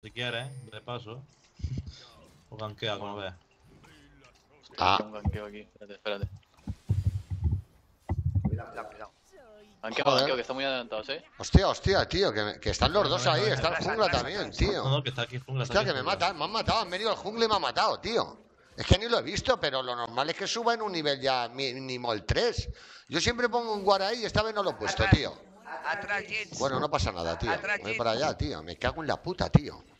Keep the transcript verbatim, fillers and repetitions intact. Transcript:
Si quieres, de paso. O ganquea, como veas. Ah. Un ganqueo aquí. Espérate, espérate. Cuidado, cuidado, cuidado. Ganqueo, Joder. ganqueo, que están muy adelantados, eh. Hostia, hostia, tío, que, me- que están los No, dos no, ahí, no, está no, el no, jungla no, también, no, no, tío. No, no, que está aquí jungla. está Hostia, aquí que me jungla. matan, me han matado, han venido al jungla y me han matado, tío. Es que ni lo he visto, pero lo normal es que suba en un nivel ya mínimo el tres. Yo siempre pongo un guaraí y esta vez no lo he puesto, Atrás. tío. Atrás, Jets. Bueno, no pasa nada, tío. Atrás, Voy Jets. para allá, tío. Me cago en la puta, tío.